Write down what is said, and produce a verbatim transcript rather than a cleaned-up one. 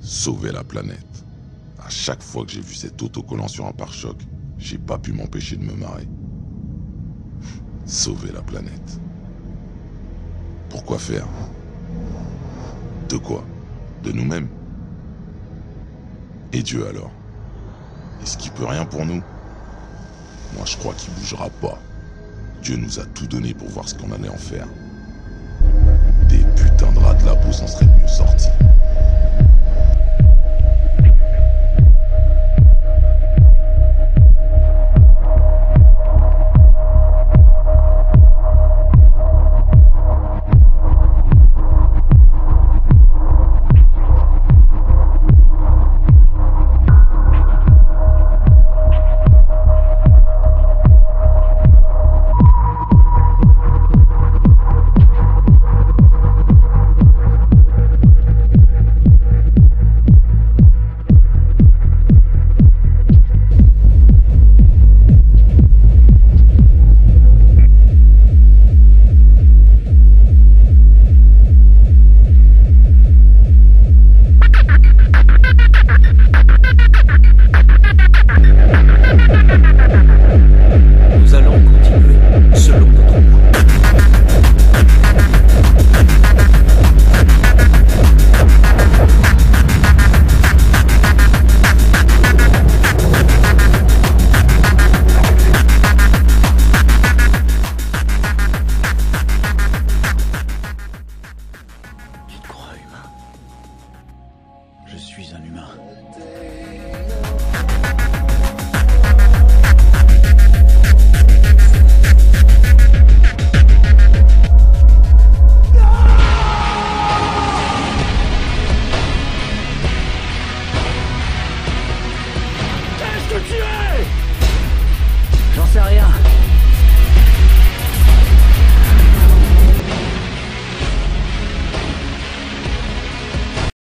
Sauver la planète. À chaque fois que j'ai vu cet autocollant sur un pare-choc, j'ai pas pu m'empêcher de me marrer. Sauver la planète. Pourquoi faire? De quoi? De nous-mêmes? Et Dieu alors? Est-ce qu'il peut rien pour nous? Moi je crois qu'il bougera pas. Dieu nous a tout donné pour voir ce qu'on allait en faire. Des putains de rats de la peau s'en seraient mieux sortis. Nous allons continuer selon notre voie. Tu te crois humain? Je suis un humain. J'en sais rien.